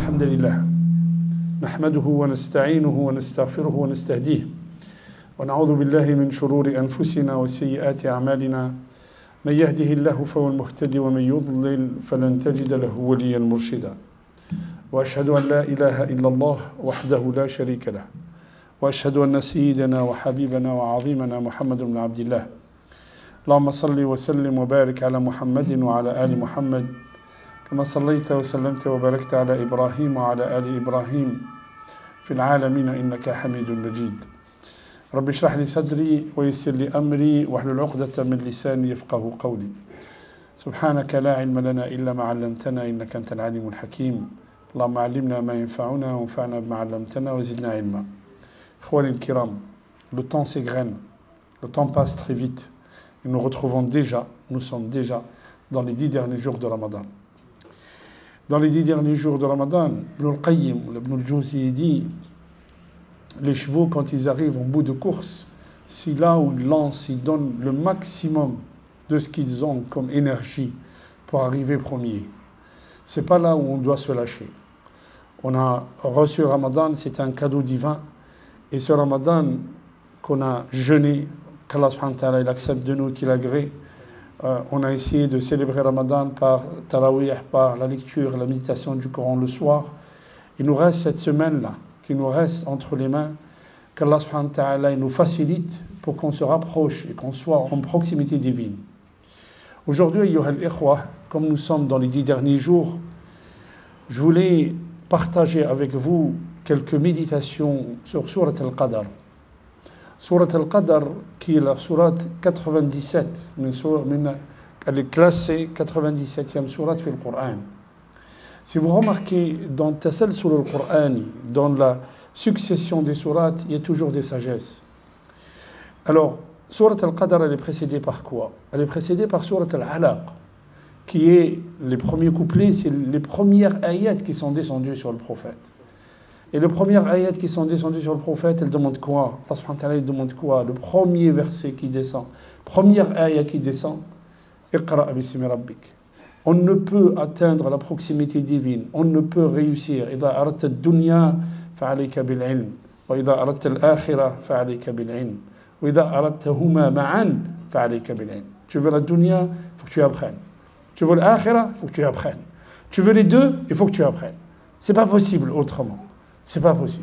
الحمد لله نحمده ونستعينه ونستغفره ونستهديه ونعوذ بالله من شرور أنفسنا وسيئات أعمالنا من يهده الله فهو المهتدي ومن يضلل فلن تجد له وليا مرشدا وأشهد أن لا إله إلا الله وحده لا شريك له وأشهد أن سيدنا وحبيبنا وعظيمنا محمد بن عبد الله اللهم صل وسلم وبارك على محمد وعلى آل محمد كما صليت وسلمت وباركت على إبراهيم وعلى آل إبراهيم في العالمين إنك حميد مجيد رب اشرح لي صدري ويسر لي أمري واحلل عقدة من لساني يفقه قولي سبحانك لا علم لنا إلا ما علمتنا إنك أنت العليم الحكيم اللهم علمنا ما ينفعنا وانفعنا بما علمتنا وزدنا علما إخواني الكرام, le temps s'égrène, le temps passe très vite et nous sommes déjà dans les 10 derniers jours de Ramadan. Dans les 10 derniers jours de Ramadan, Ibn al-Qayyim, Ibn al-Jawzi dit les chevaux, quand ils arrivent en bout de course, si là où ils lancent, ils donnent le maximum de ce qu'ils ont comme énergie pour arriver premier. C'est pas là où on doit se lâcher. On a reçu le Ramadan, c'est un cadeau divin. Et ce Ramadan qu'on a jeûné, qu'Allah subhanahu wa ta'ala il accepte de nous, qu'il agrée, on a essayé de célébrer Ramadan par Tarawih, par la lecture, la méditation du Coran le soir. Il nous reste cette semaine-là, qui nous reste entre les mains, qu'Allah subhanahu wa ta'ala nous facilite pour qu'on se rapproche et qu'on soit en proximité divine. Aujourd'hui, ayyuha al-ikhwa, comme nous sommes dans les 10 derniers jours, je voulais partager avec vous quelques méditations sur Surat al-Qadr. Surat al-Qadr, qui est la Surat 97, elle est classée 97e Surat في القرآن. Si vous remarquez, dans Tasalsul al-Qur'an, dans la succession des Surats, il y a toujours des sagesses. Alors, Surat al-Qadr, elle est précédée par quoi? Elle est précédée par Surat al-Alaq, qui est les premiers couplets, c'est les premières ayats qui sont descendues sur le prophète. Et les premières ayats qui sont descendues sur le prophète, elles demandent quoi? Allah subhanahu wa ta'ala, il demande quoi? Le premier verset qui descend, première ayat qui descend, Iqra bismi rabbik. On ne peut atteindre la proximité divine, on ne peut réussir. إذا أردت الدنيا فعليك بالعلم وإذا أردت الآخرة فعليك بالعلم وإذا أردتهما معا فعليك بالعلم. Tu veux la dunya, il faut que tu apprennes. Tu veux l'akhira, il faut que tu apprennes. Tu veux les deux, il faut que tu apprennes. C'est pas possible autrement. C'est pas possible.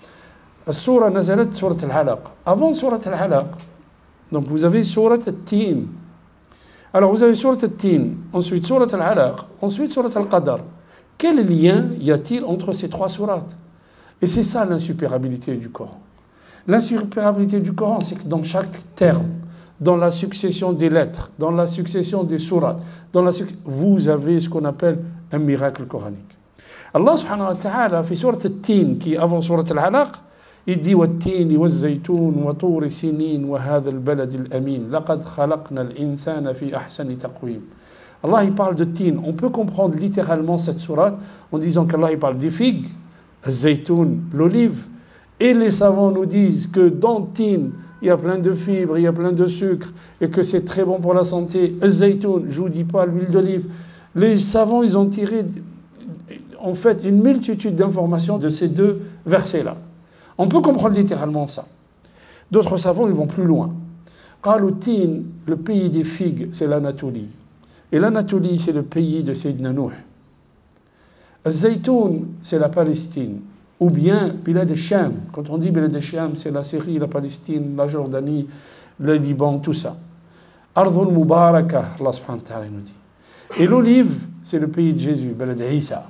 Surah nazalat Surat al-Alaq. Avant Surat al-Alaq, donc vous avez Surat al-Tin. Alors vous avez Surat al-Tin, ensuite Surat al-Alaq, ensuite Surat al-Qadr. Quel lien y a-t-il entre ces trois sourates? Et c'est ça l'insupérabilité du Coran. L'insupérabilité du Coran, c'est que dans chaque terme, dans la succession des lettres, dans la succession des sourates, vous avez ce qu'on appelle un miracle coranique. Allah subhanahu wa ta'ala, في سورة التين, qui est avant سورة العلق, il dit والتين والزيتون وطور سنين وهذا البلد الأمين لقد خلقنا الإنسان في أحسن تقويم. Allah il parle de tin. On peut comprendre littéralement cette sourate en disant qu'Allah il parle des figues, الزيتون, l'olive, et les savants nous disent que dans tin il y a plein de fibres, il y a plein de sucre et que c'est très bon pour la santé. الزيتون, je vous dis pas l'huile d'olive. Les savants ils ont tiré en fait une multitude d'informations de ces deux versets-là. On peut comprendre littéralement ça. D'autres savants, ils vont plus loin. Qaloutin, le pays des figues, c'est l'Anatolie. Et l'Anatolie, c'est le pays de Sayyidina Nuh. Al-Zaytoun, c'est la Palestine. Ou bien Bilad al-Sham. Quand on dit Bilad al-Sham, c'est la Syrie, la Palestine, la Jordanie, le Liban, tout ça. Ardhul Mubaraka, Allah subhanahu wa ta'ala nous dit. Et l'olive, c'est le pays de Jésus, Bilad Isa.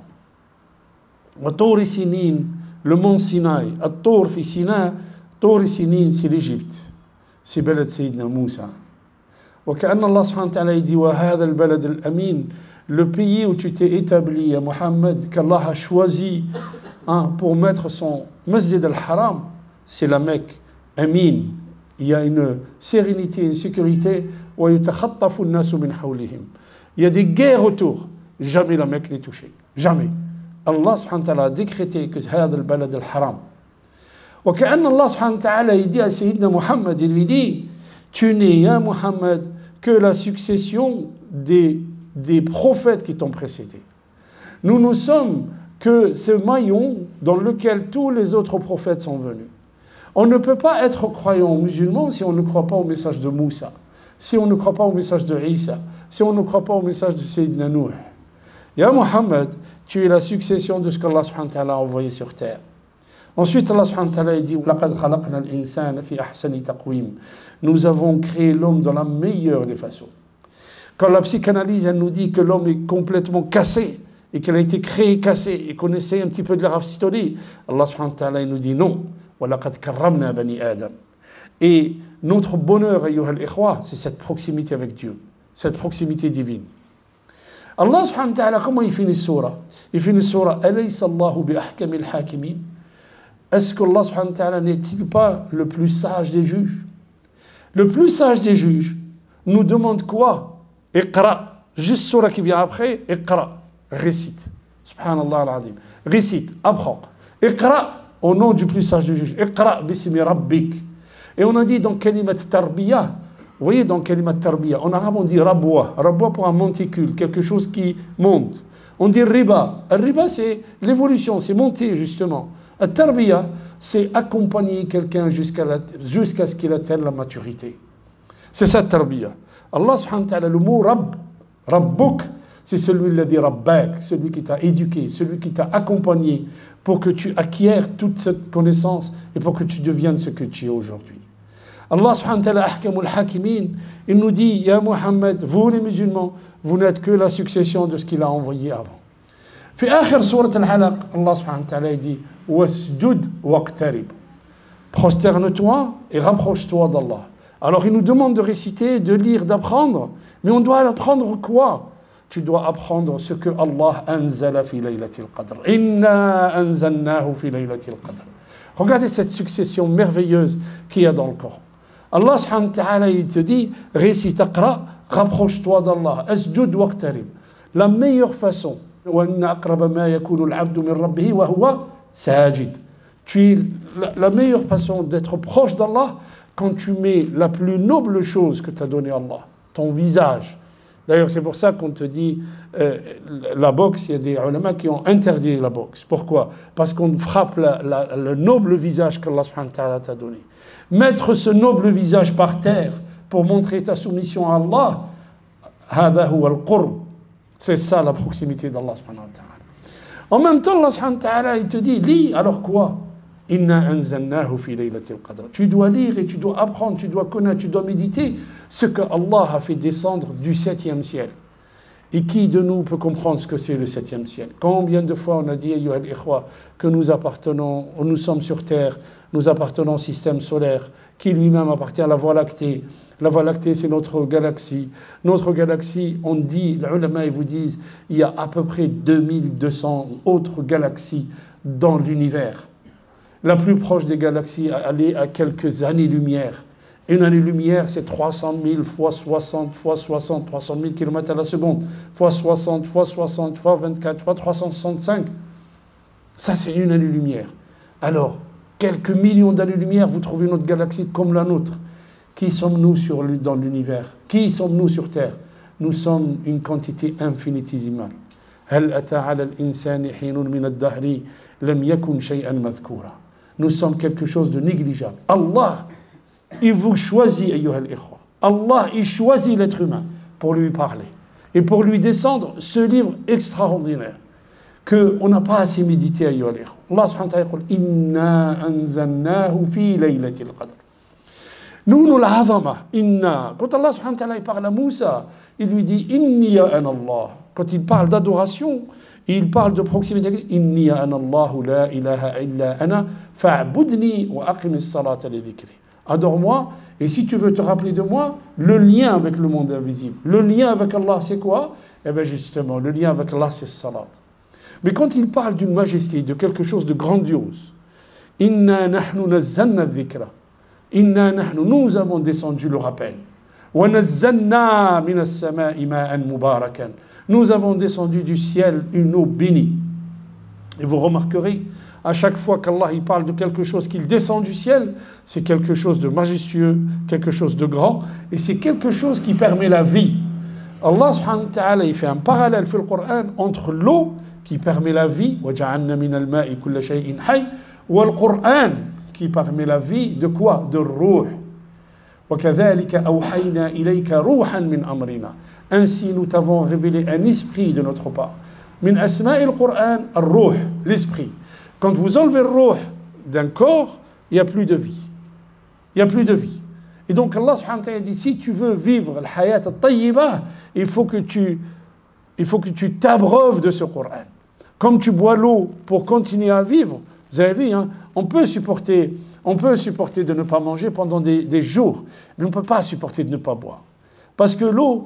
وطور سنين, le mont Sinaï. الطور في سيناء, طور سنين, c'est l'Égypte. C'est بلد سيدنا موسى. وكأن الله سبحانه وتعالى dit وهذا البلد الأمين, le pays où tu t'es établi, Mohammed, qu'Allah a choisi pour mettre son Masjid al-Haram, c'est la Mecque. Amin. Il y a une sérénité, une sécurité. ويتخطف الناس من حولهم. Il y a des guerres autour. Jamais la Mecque n'est touchée. Jamais. Allah subhanahu wa ta'ala a décrété que c'est هذا البلد الحرام. وكأن الله سبحانه وتعالى il dit à Sayyidina Muhammad, il lui dit, tu n'es, Muhammad, que la succession des prophètes qui t'ont précédé. Nous sommes que ce maillon dans lequel tous les autres prophètes sont venus. On ne peut pas être croyant musulman si on ne croit pas au message de Moussa, si on ne croit pas au message de Isa, si on ne croit pas au message de Sayyidina Nuh. Ya Muhammad, tu es la succession de ce qu'Allah subhanahu wa ta'ala a envoyé sur terre. Ensuite, Allah subhanahu wa ta'ala dit لَقَدْ خَلَقْنَا الْإِنسَانَ فِي أَحْسَنِ تَقْوِيمٍ. Nous avons créé l'homme dans la meilleure des façons. Quand la psychanalyse elle nous dit que l'homme est complètement cassé et qu'il a été créé cassé et qu'on essaie un petit peu de le rafistoler, Allah subhanahu wa ta'ala nous dit non. وَلَقَدْ كَرَّمْنَا بَنِي آدَمَ. Et notre bonheur, ayyuha al-ikhwa, c'est cette proximité avec Dieu, cette proximité divine. Allah subhanahu wa ta'ala, comment il finit surah? Il finit surah أَلَيْسَ اللَّهُ بِأَحْكَمِ الْحَاكِمِينَ. Est-ce qu'Allah subhanahu wa ta'ala n'est-il pas le plus sage des juges? Le plus sage des juges nous demande quoi? Iqra. Juste surah qui vient après, Iqra. Récite. Subhanallah al-azim. Récite, apprends. Iqra, au nom du plus sage des juges. Iqra bismi rabbik. Et on a dit dans kalimat tarbiya, vous voyez dans kalimat tarbiya, en arabe on dit rabwa. Rabwa pour un monticule, quelque chose qui monte. On dit riba. Riba c'est l'évolution, c'est monter justement. Tarbiya, c'est accompagner quelqu'un jusqu'à ce qu'il atteigne la maturité. C'est ça tarbiya. Allah subhanahu wa ta'ala, le mot rabb, rabbuk, c'est celui qui dit rabbak, celui qui t'a éduqué, celui qui t'a accompagné pour que tu acquières toute cette connaissance et pour que tu deviennes ce que tu es aujourd'hui. Allah subhanahu wa ta'ala, ahkamul hakimin, il nous dit, ya Muhammad, vous les musulmans, vous n'êtes que la succession de ce qu'il a envoyé avant. في آخر سورة الحلق Allah subhanahu wa ta'ala dit wasjud waqtarib. Prosterne-toi et rapproche-toi d'Allah. Alors il nous demande de réciter, de lire, d'apprendre, mais on doit apprendre quoi? Tu dois apprendre ce que Allah anzala fi laylatil qadr. Inna anzalnahu fi laylatil qadr. Regardez cette succession merveilleuse qu'il y a dans le Coran. Allah subhanahu wa ta'ala il te dit récite, aqra, rapproche-toi d'Allah, asjud waqtarib. La meilleure façon, وَإِنَّ أَقْرَبَ مَا يَكُونُ الْعَبْدُ مِنْ رَبِّهِ وَهُوَ سَاجِدٌ. Tu es la meilleure façon d'être proche d'Allah quand tu mets la plus noble chose que t'a donné Allah, ton visage. D'ailleurs, c'est pour ça qu'on te dit la boxe, il y a des ulama qui ont interdit la boxe. Pourquoi? Parce qu'on frappe le noble visage qu'Allah subhanahu wa ta'ala t'a donné. Mettre ce noble visage par terre pour montrer ta soumission à Allah, هذا هو القرب. C'est ça la proximité d'Allah subhanahu wa ta'ala. En même temps, Allah subhanahu wa ta'ala, il te dit, lis, alors quoi? Inna anzalnahu fi laylatil qadr. Tu dois lire et tu dois apprendre, tu dois connaître, tu dois méditer ce que Allah a fait descendre du 7e ciel. Et qui de nous peut comprendre ce que c'est le 7e ciel? Combien de fois on a dit, ayyuha al-ikhwa, que nous sommes sur terre, nous appartenons au système solaire, qui lui-même appartient à la Voie lactée. La Voie lactée, c'est notre galaxie. Notre galaxie, on dit, les ulama, ils vous disent, il y a à peu près 2200 autres galaxies dans l'univers. La plus proche des galaxies, elle est à quelques années-lumière. Une année-lumière, c'est 300 000 fois 60 fois 60, 300 000 km à la seconde, fois 60, fois 60, fois 24, fois 365. Ça, c'est une année-lumière. Alors, quelques millions d'années-lumière, vous trouvez notre galaxie comme la nôtre. Qui sommes-nous dans l'univers? Qui sommes-nous sur Terre? Nous sommes une quantité infinitésimale. هل أتى على الإنسان حين من الدهر لم يكن شيئا مذكورا. Nous sommes quelque chose de négligeable. Allah, il vous choisit, ayyuha al-ikhwa. Allah, il choisit l'être humain pour lui parler et pour lui descendre ce livre extraordinaire qu'on n'a pas assez médité, ayyuha al-ikhwa. Allah subhanahu wa ta'ala dit Inna anzalnahu fi laylatil qadr. Nous l'azama, inna. Quand Allah subhanahu wa ta'ala parle à Moussa, il lui dit Inni ana Allah. Quand il parle d'adoration, il parle de proximité. Inni ana Allahu la ilaha illa ana fa'budni wa aqimis salata li dhikri. Adore-moi, et si tu veux te rappeler de moi, le lien avec le monde invisible. Le lien avec Allah, c'est quoi? Eh bien justement, le lien avec Allah, c'est salat. Mais quand il parle d'une majesté, de quelque chose de grandiose, Inna nahnu nazzalna dhikra. Inna nahnu, nous avons descendu le rappel. Wa nazzalna minas sama'i ma'an mubarakan. Nous avons descendu du ciel une eau bénie. Et vous remarquerez, à chaque fois qu'Allah il parle de quelque chose qu'il descend du ciel, c'est quelque chose de majestueux, quelque chose de grand, et c'est quelque chose qui permet la vie. Allah subhanahu wa ta'ala, il fait un parallèle dans le Coran entre l'eau qui qui permet la vie, وَجَعَلْنَا مِنَ الْمَاءِ كُلَّ شَيْءٍ حَيٍّ, والقرآن qui permet la vie de quoi? De ruh. وَكَذَلِكَ أَوْحَيْنَا إِلَيْكَ رُوحًا مِنْ أَمْرِنَا. Ainsi nous t'avons révélé un esprit de notre part. Min asma'i al-Qur'an, al-ruh, l'esprit. Quand vous enlevez le ruh d'un corps, il n'y a plus de vie. Il n'y a plus de vie. Et donc Allah subhanahu wa ta'ala dit, si tu veux vivre le hayat al-tayyibah, il faut que tu t'abreuves de ce Coran. Comme tu bois l'eau pour continuer à vivre, vous avez vu, hein, on peut supporter de ne pas manger pendant des jours, mais on ne peut pas supporter de ne pas boire. Parce que l'eau,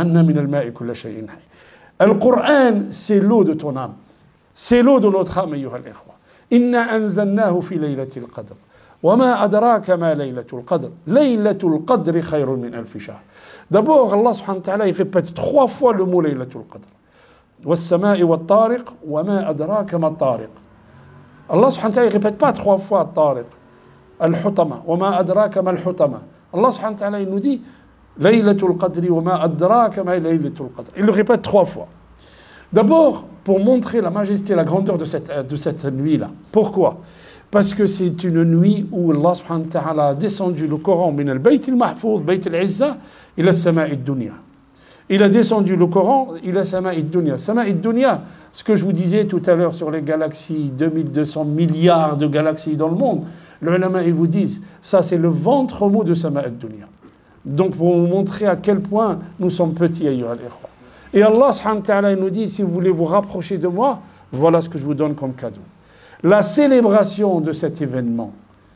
le Coran, c'est l'eau de ton âme. C'est l'eau de notre âme, ayyuha al-ikhwa. Inna anzalnahu fi laylatil qadr. وما أدراك ما ليلة القدر ليلة القدر خير من ألف شهر. D'abord, Allah subhanahu wa ta'ala, il répète 3 fois le mot Laylatul Qadr. والسماء والطارق وما أدراك ما الطارق. Allah subhanahu wa ta'ala, il répète pas 3 fois الطارق الحطمة وما أدراك ما الحطمة. Allah subhanahu wa ta'ala, il nous dit Laylatul Qadr وما أدراك ما ليلة القدر. Il le répète 3 fois. D'abord, pour montrer la majesté, la grandeur de cette nuit-là. Pourquoi? Parce que c'est une nuit où Allah subhanahu wa ta'ala a descendu le Coran min al-Bayt al-Mahfouz, Bayt al-Izza, ila Sama'i ad-Dunya. Il a descendu le Coran, ila Sama'i ad-Dunya. Sama'i ad-Dunya, ce que je vous disais tout à l'heure sur les galaxies, 2200 milliards de galaxies dans le monde, les ulama, ils vous disent, ça c'est le ventre mot de Sama'i ad-Dunya. Donc pour vous montrer à quel point nous sommes petits, ayyuha al-ikhwa. Et Allah subhanahu wa ta'ala nous dit, si vous voulez vous rapprocher de moi, voilà ce que je vous donne comme cadeau. La célébration de cet événement,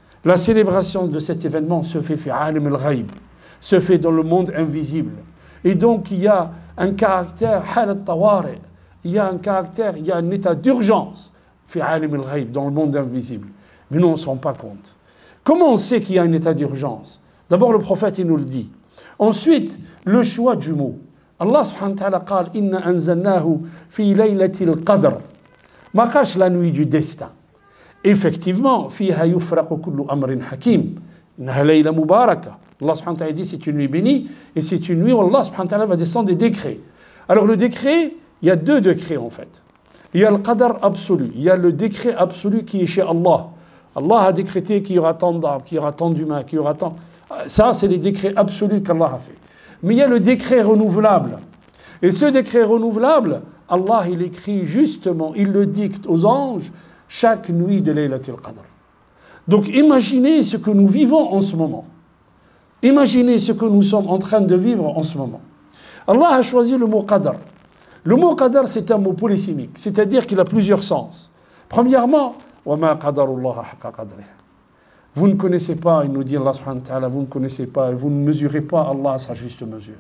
se fait fi alim al-ghaib, se fait dans le monde invisible. Et donc il y a un caractère hal al-tawari, il y a un état d'urgence fi alim al-ghaib, dans le monde invisible. Mais nous on ne se rend pas compte. Comment on sait qu'il y a un état d'urgence? D'abord le prophète il nous le dit. Ensuite, le choix du mot. Allah subhanahu wa ta'ala qal inna anzalnahu fi laylatil qadr. Makash, la nuit du destin. Effectivement, fiha yufraqu kullu amrin hakim. Innaha layla mubaraka. Allah subhanahu wa ta'ala dit c'est une nuit bénie et c'est une nuit où Allah subhanahu wa ta'ala va descendre des décrets. Alors le décret, il y a 2 décrets en fait. Il y a le qadar absolu, il y a le décret absolu qui est chez Allah. Allah a décrété qu'il y aura tant d'arbres, qu'il y aura tant d'humains, qu'il y aura tant... Ça, c'est les décrets absolus qu'Allah a fait. Mais il y a le décret renouvelable. Et ce décret renouvelable, Allah, il écrit justement, il le dicte aux anges chaque nuit de Laylatul Qadr. Donc imaginez ce que nous vivons en ce moment. Imaginez ce que nous sommes en train de vivre en ce moment. Allah a choisi le mot Qadr. Le mot Qadr, c'est un mot polysémique, c'est-à-dire qu'il a plusieurs sens. Premièrement, وَمَا قَدَرُ اللَّهَ حَقَّ قَدْرِهِ. Vous ne connaissez pas, il nous dit Allah subhanahu wa ta'ala, vous ne connaissez pas, vous ne mesurez pas Allah à sa juste mesure.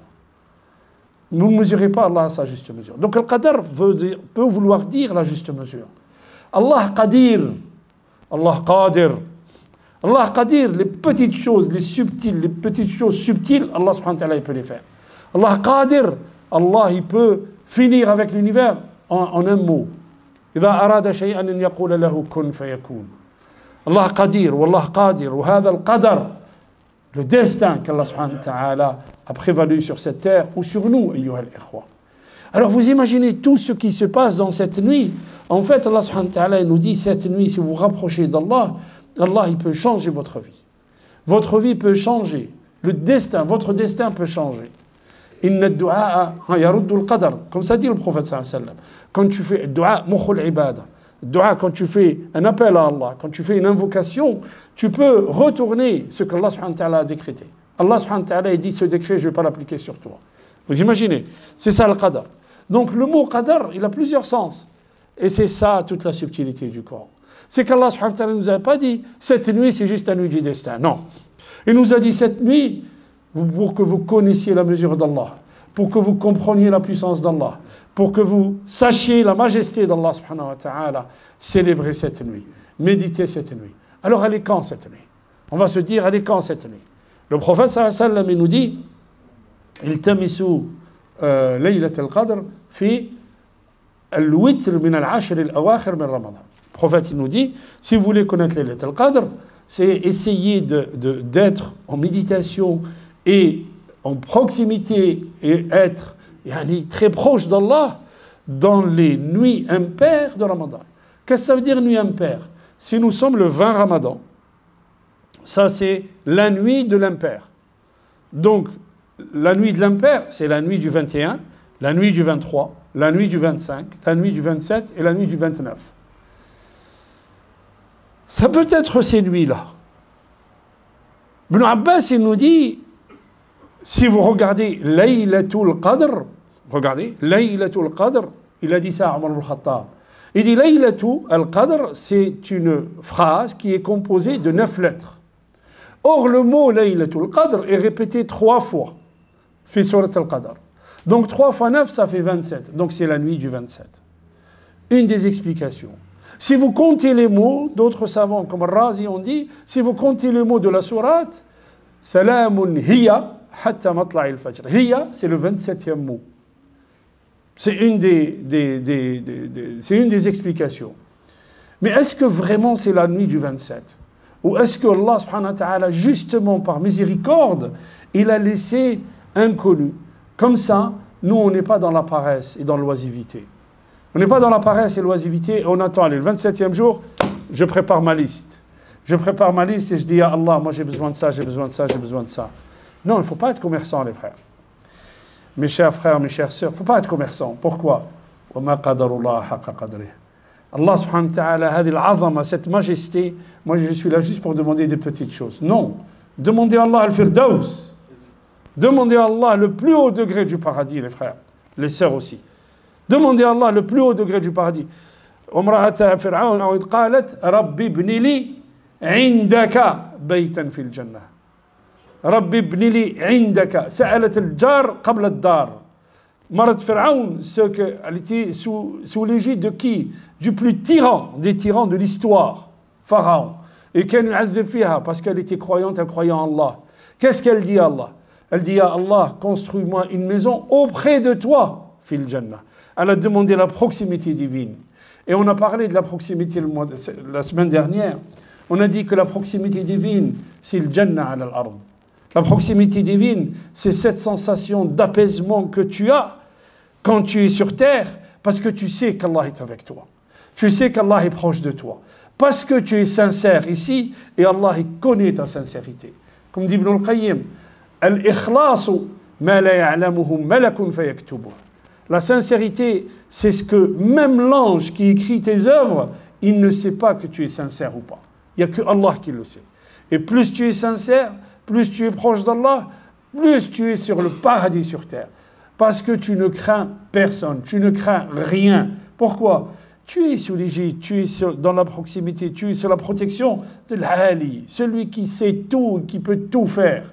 Vous ne mesurez pas Allah à sa juste mesure. Donc le qadar peut vouloir dire la juste mesure. Allah qadir, Allah qadir. Allah qadir, les petites choses, les petites choses subtiles, Allah subhanahu wa ta'ala, il peut les faire. Allah qadir, Allah, il peut finir avec l'univers en un mot. إذا أراد شيئا أن يقول له كن فيكون. Allah qadir, wallah qadir, wa hadha al-qadar. Le destin qu'Allah subhanahu wa ta'ala a prévalu sur cette terre ou sur nous, ayyuha al-ikhwa. Alors vous imaginez tout ce qui se passe dans cette nuit. En fait, Allah subhanahu wa ta'ala nous dit, cette nuit, si vous vous rapprochez d'Allah, Allah, il peut changer votre vie. Votre vie peut changer. Le destin, votre destin peut changer. Inna ad-du'a yaruddu al-qadar. Comme ça dit le prophète sallallahu alayhi wa sallam. Quand tu fais ad-du'a, mukhul ibada. Dua, quand tu fais un appel à Allah, quand tu fais une invocation, tu peux retourner ce que Allah subhanahu wa ta'ala a décrété. Allah subhanahu wa ta'ala dit ce décret, je ne vais pas l'appliquer sur toi. Vous imaginez? C'est ça le qadar. Donc le mot qadar, il a plusieurs sens. Et c'est ça toute la subtilité du Coran. C'est qu'Allah subhanahu wa ta'ala ne nous a pas dit cette nuit c'est juste la nuit du destin. Non. Il nous a dit cette nuit pour que vous connaissiez la mesure d'Allah, pour que vous compreniez la puissance d'Allah, pour que vous sachiez la majesté d'Allah subhanahu wa ta'ala, célébrez cette nuit, méditez cette nuit. Alors elle est quand cette nuit? On va se dire elle est quand cette nuit? Le prophète sallallahu alayhi wa sallam il nous dit iltamisu laylat al-qadr fi al-witr min al-ashr al-awakhir min Ramadan. Le prophète il nous dit si vous voulez connaître laylat al-qadr, c'est essayer d'être en méditation et en proximité et être très proche d'Allah dans les nuits impaires de Ramadan. Qu'est-ce que ça veut dire nuit impaire? Si nous sommes le 20 Ramadan, ça c'est la nuit de l'impair. Donc, la nuit de l'impair, c'est la nuit du 21, la nuit du 23, la nuit du 25, la nuit du 27 et la nuit du 29. Ça peut être ces nuits-là. Ibn Abbas, il nous dit, si vous regardez Laylatul Qadr, regardez, Laylatul Qadr, il a dit ça à Omar al-Khattab. Il dit Laylatul Qadr, c'est une phrase qui est composée de 9 lettres. Or, le mot Laylatul Qadr est répété 3 fois. Fi surat al-Qadr. Donc 3 fois 9, ça fait 27. Donc c'est la nuit du 27. Une des explications. Si vous comptez les mots, d'autres savants comme Razi ont dit, si vous comptez les mots de la sourate, Salamun hiya hatta matla'il fajr. Hiya, c'est le 27e mot. C'est une des explications. Mais est-ce que vraiment c'est la nuit du 27? Ou est-ce que Allah subhanahu wa ta'ala, justement par miséricorde, il a laissé inconnu? Comme ça, nous, on n'est pas dans la paresse et dans l'oisivité. On n'est pas dans la paresse et l'oisivité et on attend, allez, le 27e jour, je prépare ma liste. Je prépare ma liste et je dis à Allah, moi j'ai besoin de ça, j'ai besoin de ça, j'ai besoin de ça. Non, il ne faut pas être commerçant, les frères. Mes chers frères, mes chères sœurs, il ne faut pas être commerçant. Pourquoi? Allah subhanahu wa ta'ala, cette majesté, moi je suis là juste pour demander des petites choses. Non, demandez à Allah al-Firdaus. Demandez à Allah le plus haut degré du paradis, les frères, les sœurs aussi. Demandez à Allah le plus haut degré du paradis. Umra'ata Fir'aun أو إذ قالت ربي ابن لي عندك بيتا في الجنة. ربي ابن لي عندك. سألت الجار قبل الدار. Marat Fir'aun, elle était sous l'égide de qui? Du plus tyran des tyrans de l'histoire, Pharaon. Et qu'elle nu'adhib fiha, parce qu'elle était croyante, elle croyait en Allah. Qu'est-ce qu'elle dit à Allah? Elle dit à Allah, construis-moi une maison auprès de toi, fil Jannah. Elle a demandé la proximité divine. Et on a parlé de la proximité la semaine dernière. On a dit que la proximité divine, c'est le Jannah ala al-ard. La proximité divine, c'est cette sensation d'apaisement que tu as quand tu es sur terre, parce que tu sais qu'Allah est avec toi. Tu sais qu'Allah est proche de toi. Parce que tu es sincère ici, et Allah il connaît ta sincérité. Comme dit Ibn al-Qayyim, al-ikhlasu ma la ya'lamuhu malakun fayaktubuh. La sincérité, c'est ce que même l'ange qui écrit tes œuvres, il ne sait pas que tu es sincère ou pas. Il n'y a que Allah qui le sait. Et plus tu es sincère, plus tu es proche d'Allah, plus tu es sur le paradis sur terre. Parce que tu ne crains personne, tu ne crains rien. Pourquoi? Tu es sous l'égide, tu es dans la proximité, tu es sur la protection de l'Ali, celui qui sait tout, qui peut tout faire.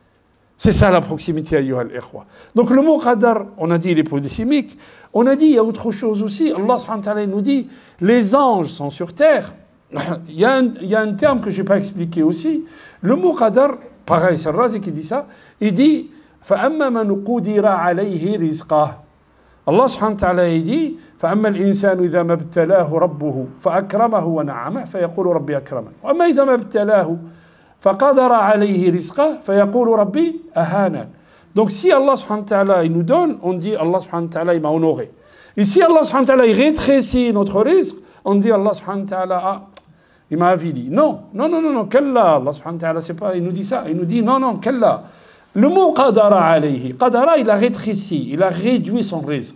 C'est ça la proximité, ayyuha al-ikhwa. Donc le mot qadar, on a dit il est polysémique, on a dit il y a autre chose aussi. Allah subhanahu wa ta'ala nous dit, les anges sont sur terre. Il y a un terme que je n'ai pas expliqué aussi. Le mot qadar, pareil, c'est Razi qui dit ça, il dit فَأَمَّا مَنْ قُدِرَ عَلَيْهِ رِزْقَهُ. Allah subhanahu wa ta'ala il dit فَأَمَّا الْإِنسَانُ إِذَا مَا ابْتَلَاهُ رَبُّهُ فَأَكْرَمَهُ وَنَعَمَهُ فَيَقُولُ رَبِّي أَكْرَمَنِ وَأَمَّا إِذَا مَا ابْتَلَاهُ فَقَدَرَ عَلَيْهِ رِزْقَهُ فَيَقُولُ رَبِّي أَهَانَنِ. Donc si Allah subhanahu wa ta'ala il nous donne, on dit Allah subhanahu wa ta'ala il m'a honoré. Et si Allah subhanahu wa ta'ala il rétrécit notre risque, on dit Allah subhanahu wa ta'ala ah, il m'a avili. Non, non, non, non, non, kalla, Allah subhanahu wa ta'ala c'est pas, il nous dit ça, il nous dit non, non, kalla. Le mot qadara alayhi, qadara il a rétréci, il a réduit son risque.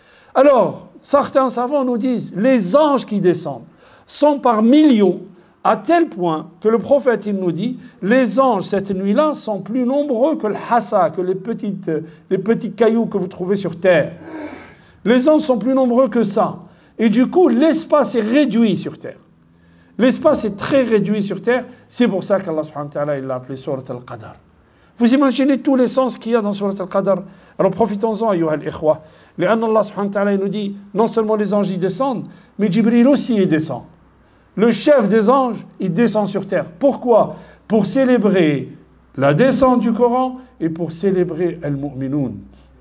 Alors, certains savants nous disent, les anges qui descendent sont par millions, à tel point que le prophète il nous dit, les anges cette nuit-là sont plus nombreux que le hassa, que les petits cailloux que vous trouvez sur terre. Les anges sont plus nombreux que ça. Et du coup, l'espace est réduit sur terre. L'espace est très réduit sur terre. C'est pour ça qu'Allah subhanahu wa ta'ala il l'a appelé Surat al-Qadar. Vous imaginez tous les sens qu'il y a dans Surat al-Qadar. Alors profitons-en, ayyuha al-ikhwa. Allah subhanahu wa ta'ala il nous dit, non seulement les anges y descendent, mais Jibril aussi y descend. Le chef des anges, il descend sur terre. Pourquoi? Pour célébrer la descente du Coran et pour célébrer al-mu'minoun.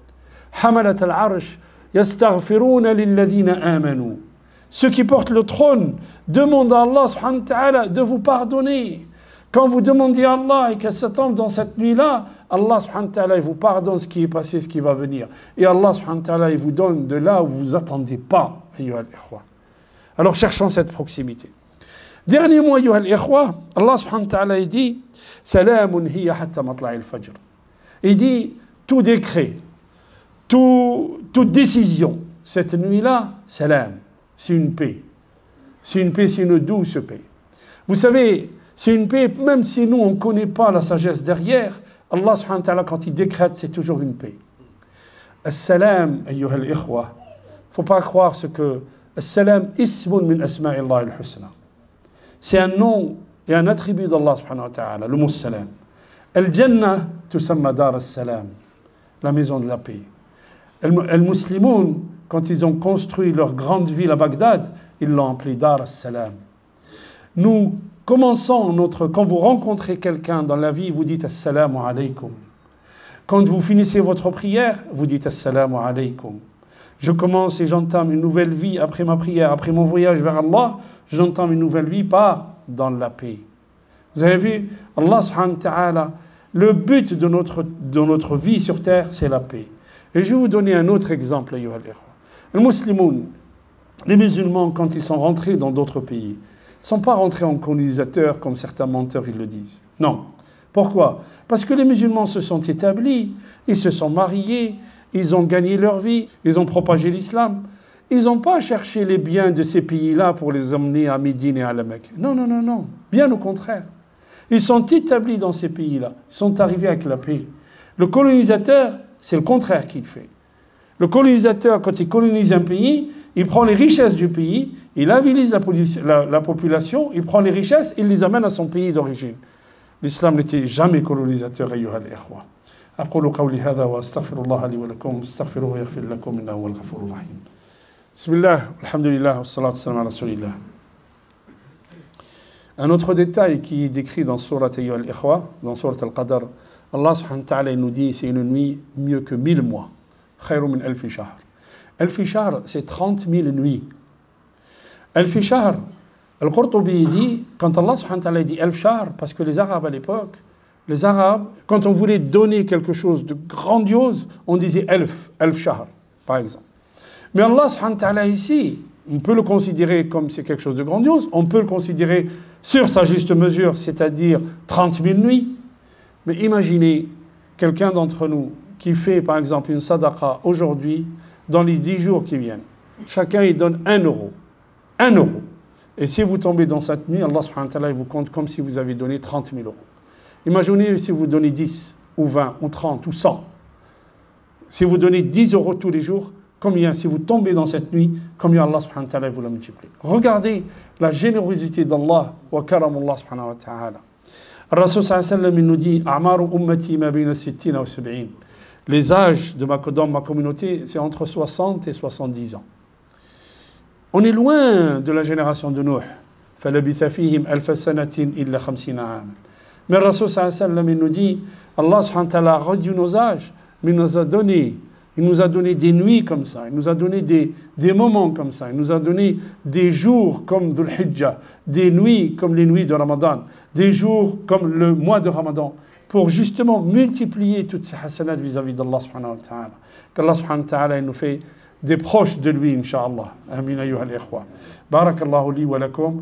Hamalat al-arsh yastaghfiruna lilladhina amanu. Ceux qui portent le trône demandent à Allah subhanahu wa ta'ala de vous pardonner. Quand vous demandez à Allah et qu'elle se tombe dans cette nuit-là, Allah subhanahu wa ta'ala, il vous pardonne ce qui est passé, ce qui va venir. Et Allah subhanahu wa ta'ala, il vous donne de là où vous vous attendez pas, ayyuha al-ikhwa. Alors cherchons cette proximité. Dernier mot, ayyuha al-ikhwa, Allah subhanahu wa ta'ala, il dit Salamun hiya hatta matla'i al-fajr. Il dit tout décret, toute décision, cette nuit-là, salam, c'est une paix. C'est une paix, c'est une douce paix. Vous savez, c'est une paix, même si nous, on ne connaît pas la sagesse derrière, Allah subhanahu wa ta'ala, quand il décrète, c'est toujours une paix. As-salam, ayyuha al-ikhwa, il ne faut pas croire ce que As-salam, ismun min asma'illah al-husna. C'est un nom et un attribut d'Allah subhanahu wa ta'ala, le mot salam. Al-Jannah, tusamma dar as-salam, la maison de la paix. Al-Muslimoun, quand ils ont construit leur grande ville à Bagdad, ils l'ont appelé dar as-salam. Nous commençons quand vous rencontrez quelqu'un dans la vie, vous dites assalamu alaykum. Quand vous finissez votre prière, vous dites assalamu alaykum. Je commence et j'entame une nouvelle vie après ma prière, après mon voyage vers Allah, j'entame une nouvelle vie dans la paix. Vous avez vu, Allah subhanahu wa ta'ala, le but de notre vie sur terre, c'est la paix. Et je vais vous donner un autre exemple, ayyuha al-ikhwa. Les musulmans, les musulmans, quand ils sont rentrés dans d'autres pays, ne sont pas rentrés en colonisateurs comme certains menteurs ils le disent. Non. Pourquoi? Parce que les musulmans se sont établis, ils se sont mariés, ils ont gagné leur vie, ils ont propagé l'islam. Ils n'ont pas cherché les biens de ces pays-là pour les emmener à Médine et à la Mecque. Non, non, non, non. Bien au contraire. Ils sont établis dans ces pays-là. Ils sont arrivés avec la paix. Le colonisateur, c'est le contraire qu'il fait. Le colonisateur, quand il colonise un pays, il prend les richesses du pays, il avilise la population, il prend les richesses, il les amène à son pays d'origine. L'islam n'était jamais colonisateur, ayyuha al-ikhwa. أقول قولي هذا وأستغفر الله لي ولكم استغفروه ويغفر لكم إنه هو الغفور الرحيم. بسم الله والحمد لله والصلاة والسلام على رسول الله. Un autre détail qui est décrit dans Surat Ayyuha al-Ikhwa, dans Surat al-Qadr, Allah subhanahu wa ta'ala nous dit c'est une nuit mieux que 1000 mois. Khayru min alfi shahr. Alfi shahr, c'est 30 000 nuits. Alfi shahr, Al-Qurtubi dit, quand Allah subhanahu wa ta'ala dit alf shahr, parce que les Arabes à l'époque, les Arabes, quand on voulait donner quelque chose de grandiose, on disait alf shahr, par exemple. Mais Allah subhanahu wa ta'ala ici, on peut le considérer comme c'est quelque chose de grandiose, on peut le considérer sur sa juste mesure, c'est-à-dire 30 000 nuits. Mais imaginez quelqu'un d'entre nous qui fait par exemple une sadaqa aujourd'hui, dans les 10 jours qui viennent. Chacun il donne 1 euro. 1 euro. Et si vous tombez dans cette nuit, Allah subhanahu wa ta'ala il vous compte comme si vous avez donné 30 000 euros. Imaginez si vous donnez 10, ou 20, ou 30, ou 100. Si vous donnez 10 euros tous les jours, combien, si vous tombez dans cette nuit, combien Allah subhanahu wa ta'ala vous la multiplie. Regardez la générosité d'Allah wa karamullah subhanahu wa ta'ala. Rasul sallallahu alayhi wa sallam nous dit A'maru ummati ma bayna 60 wa 70. Les âges de ma communauté, c'est entre 60 et 70 ans. On est loin de la génération de Nuh. فَلَبِثَ فِيهِمْ أَلْفَ سَنَةٍ إِلَّا 50 عَامًا. Mais le Rasul sallallahu alayhi wa sallam nous dit Allah subhanahu wa ta'ala a réduit nos âges, mais il nous a donné des nuits comme ça, il nous a donné des moments comme ça, il nous a donné des jours comme Dhul Hijjah, des nuits comme les nuits de Ramadan, des jours comme le mois de Ramadan, pour justement multiplier toutes ces hasanats vis-à-vis d'Allah subhanahu wa ta'ala. Qu'Allah subhanahu wa ta'ala nous fait des proches de lui, incha'Allah. Amin ayyuha al-ikhwa. Barakallahu li wa lakum.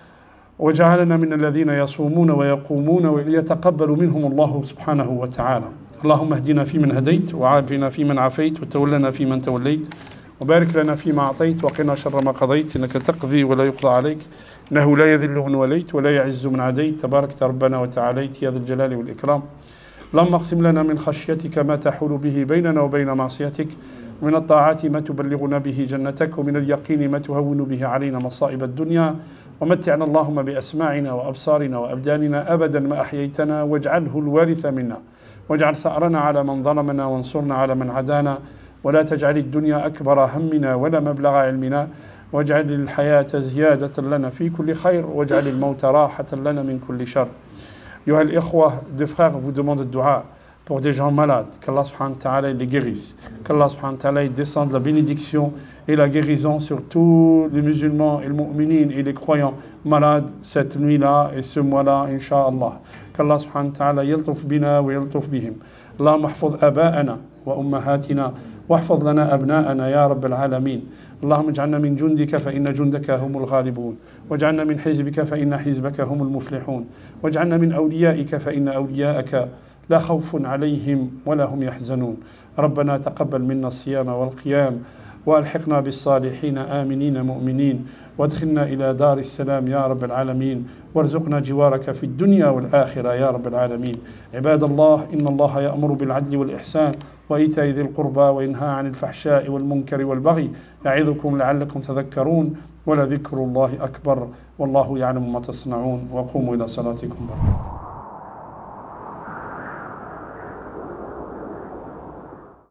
وجعلنا من الذين يصومون ويقومون ويتقبل منهم الله سبحانه وتعالى. اللهم اهدنا فيمن هديت وعافنا فيمن عافيت وتولنا فيمن توليت وبارك لنا فيما أعطيت وقنا شر ما قضيت إنك تقضي ولا يقضى عليك إنه لا يذل من وليت ولا يعز من عديت تباركت ربنا وتعاليت يا ذا الجلال والإكرام. اللهم اقسم لنا من خشيتك ما تحول به بيننا وبين معصيتك ومن الطاعات ما تبلغنا به جنتك ومن اليقين ما تهون به علينا مصائب الدنيا ومتعنا اللهم بأسماعنا وأبصارنا وأبداننا أبدا ما أحييتنا واجعله الوارث منا واجعل ثأرنا على من ظلمنا وانصرنا على من عدانا ولا تجعل الدنيا أكبر همنا ولا مبلغ علمنا واجعل الحياة زيادة لنا في كل خير واجعل الموت راحة لنا من كل شر. أيها الإخوة, des frères vous demandent le dua. pour des gens malades, qu'Allah subhanahu wa ta'ala les guérisse, qu'Allah subhanahu wa ta'ala descende la bénédiction et la guérison sur tous les musulmans et les mu'minines et les croyants malades cette nuit-là et ce mois-là, Inch'Allah. Qu'Allah subhanahu wa ta'ala yaltuf bina wa yaltuf bihim. Allahumma ahfaz aba'ana wa ummahatina واحفظ لنا أبناءنا يا رب العالمين. اللهم اجعلنا من جندك فإن جندك هم الغالبون، واجعلنا من حزبك فإن حزبك هم المفلحون، واجعلنا من أوليائك فإن أولياءك لا خوف عليهم ولا هم يحزنون. ربنا تقبل منا الصيام والقيام وألحقنا بالصالحين آمنين مؤمنين، وادخلنا إلى دار السلام يا رب العالمين، وارزقنا جوارك في الدنيا والآخرة يا رب العالمين. عباد الله، إن الله يأمر بالعدل والإحسان وإيتاء ذي القربى وينهى عن الفحشاء والمنكر والبغي يعظكم لعلكم تذكرون، ولذكر الله أكبر والله يعلم ما تصنعون. وقوموا إلى صلاتكم.